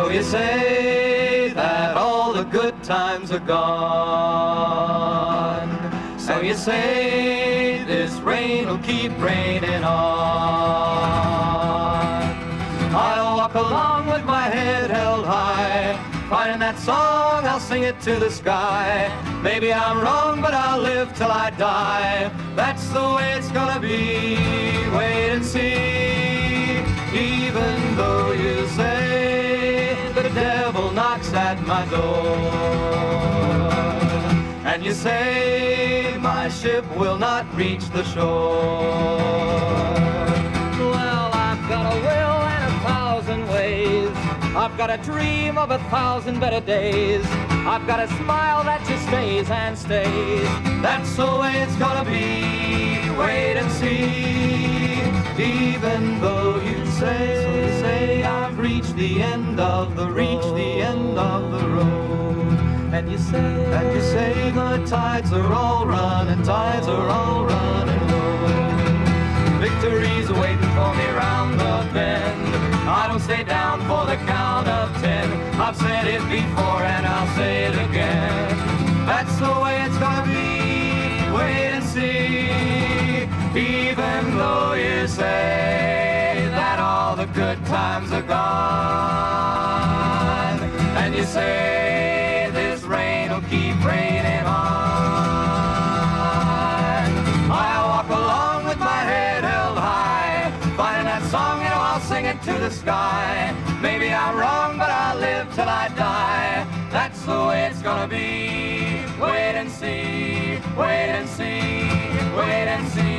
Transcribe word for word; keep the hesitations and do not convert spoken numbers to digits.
So you say that all the good times are gone. So you say this rain will keep raining on. I'll walk along with my head held high, finding that song, I'll sing it to the sky. Maybe I'm wrong, but I'll live till I die. That's the way it's gonna be. Wait and see. Even though you say the devil knocks at my door, and you say my ship will not reach the shore. Well, I've got a will and a thousand ways. I've got a dream of a thousand better days. I've got a smile that just stays and stays. That's the way it's gonna be. Wait and see. Even though you say, say I've reached the end of the reach the end of the road. And you say, and you say the tides are all running, tides are all running low. Victory's waiting for me round the bend. I don't stay down for the count of ten. I've said it before and I'll say it again. That's the way it's gonna be. Wait and see. Even though you say that all the good times are gone, and you say this rain will keep raining on, I'll walk along with my head held high, finding that song, you know, I'll sing it to the sky. Maybe I'm wrong, but I'll live till I die. That's the way it's gonna be. Wait and see, wait and see, wait and see.